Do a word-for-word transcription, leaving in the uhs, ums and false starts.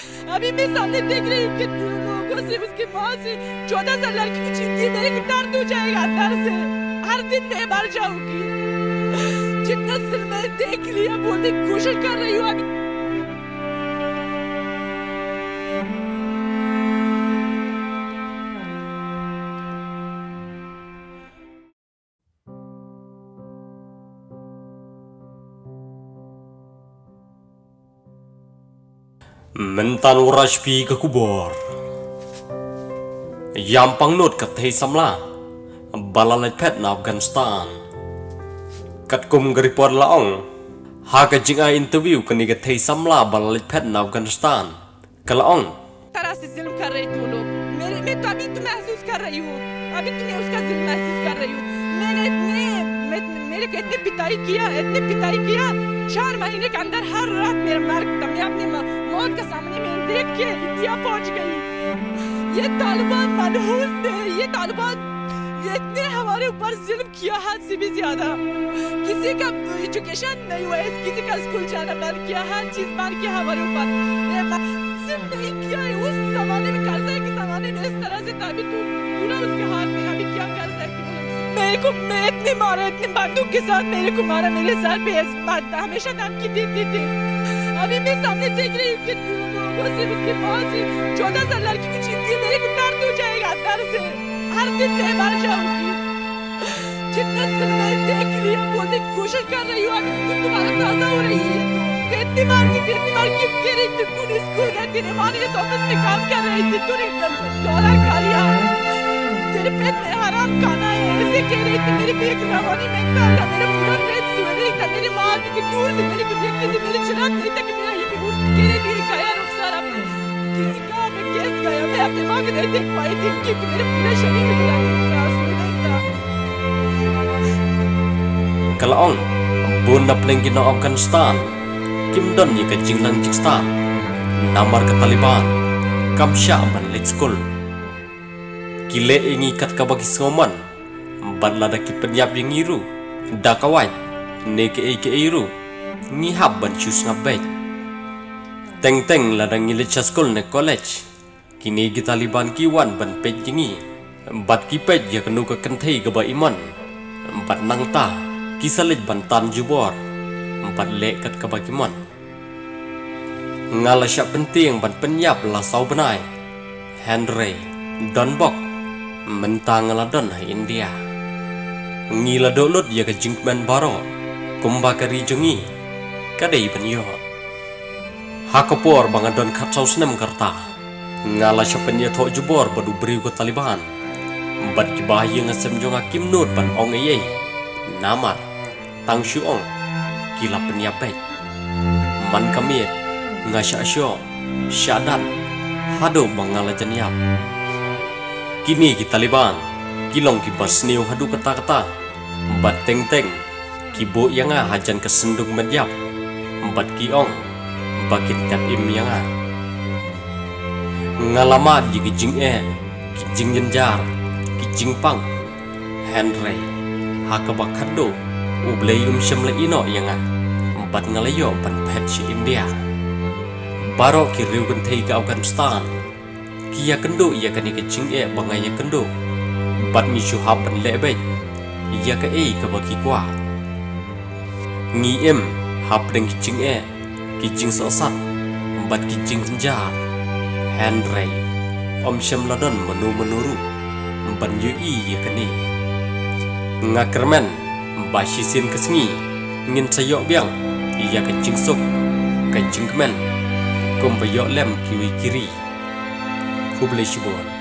अभी मैं सामने देख रही हूँ कि लोगों से उसकी माँ से चौदह साल लड़की को छीनती है। मेरे को दर्द हो जाएगा अंदर से। हर दिन मैं मर जाऊंगी। जितना सिर मैं देख लिया बोलने की कोशिश कर रही हूँ अभी। Mentan urashpi ke kubor Yampang not kat thei samla Balalet pet na Afghanistan Kat kum garipor laong Ha ka jinga interview kani kat thei samla balalet pet na Afghanistan Kalaong तरह से जुल्म कर रहे तू लोग। मेरे मैं तो अभी तो महसूस कर रही हूँ। अभी तो मैं उसका जुल्म महसूस कर रही हूँ। मैंने इतने मैं, मेरे को इतने पिटाई किया इतने पिटाई किया चार महीने के अंदर हर रात मेरा मर मैं अपनी मौत का सामने में देख के इंडिया पहुंच गई। ये तालिबान मनहूस ने ये तालिबान ये इतने हमारे ऊपर जुल्म किया हद से भी ज्यादा। किसी का एजुकेशन नहीं हुआ किसी का स्कूल जाना बंद किया हर चीज बंद किया हमारे ऊपर। सिर्फ नहीं किया है उस जमाने में कर सकते कि जमाने में इस तरह से तभी तू पूरा उसके हाथ में अभी क्या कर सकती हूँ। मेरे को मैं इतने मारा इतने बंदूक के साथ मेरे को मारा मेरे सर पे हमेशा धमकी देती थी। अभी मैं सामने देख रही हूँ कि लोगों से उसकी माँ से चौदह साल लड़की को छीनती है। मेरे को दर्द हो जाएगा अंदर से। हर दिन मैं मर जाऊंगी। जितना सिर मैं देख लिया बोलने की कोशिश कर रही हूँ अभी तो तुम्हारा ताजा हो रही है। इतनी मार की थी इतनी मार क्यों कह रही थी। तूने स्कूल गई तेरे माँ ने ऑफिस में काम कर रही थी। तूने डॉलर खा लिया तेरे पेट में हराम खाना है ऐसे कह रही थी। मेरे को एक रवानी में था मेरा पूरा ड्रेस सुन रही था। मेरी माँ की दूर से मेरे को देखती थी मेरे चिराग नहीं था कि मेरा ये भी कह रही थी गया रुखसार अपने किसी गाँव में कैसे गया। मैं अपनी माँ को नहीं देख पाई थी क्योंकि मेरे पूरे शरीर में गिरा नहीं था। Kalaong Bunda Plengina Afghanistan Kim Don ni ka jinglang jingstan Namar ke Taliban Kam Syaban Let's School Kile ingi kat ka bagi soman Badla da ki penyap yang iru Da kawai Ne ke e ke iru Ni hab ban chus ngabay Teng teng la da ngile cha school ne college Kini ki Taliban ki wan ban pej jingi Bat ki pej ya kenu ka kenthei ka ba iman Bat nang ta Kisalit bantan jubor Empat lekat kebagiman Ngala syak penting ban penyap lasau benai Henry Donbok Mentang ngaladon hai India Ngila dolut ya ke jingkmen baro Kumbakari jungi Kadai penyo Hakapor bangadon katsau senem karta Ngala syak penya thok jubor badu beriu ke Taliban Bat kibahaya ngasem jong hakim nut ban ong ayai Namar Tang Shuong Kila penyapet Man Kamir Ngasya Asyo Syadan Hado Bangala Janyap Kini ki Taliban Kilong ki Basniu hadu kata-kata Bat teng-teng Kibo yanga hajan kesendung medyap Bat kiong Bakit tap im yanga Ngalamat yi ki jing e Ki jing jenjar Ki jing pang Henry Hakabak hado Ublay umsyam la ino yanga Bat ngalayo pan pet si India Baro ki riu gantay ka Afghanistan Kiya kendo iya kani ka ching e bangaya kendo Bat mi syuhab pan lebay Iya ka e ka baki kwa Ngi em hap deng ki ching e Ki ching sosat Bat ki ching jar Henry Omsyam ladon menu menuru Ban yu iya kani Ngakermen Basisin kesengi Ngin sayok biang Iya kencing sok Kencing kemen Kumpayok lem kiwi kiri Kublai syubon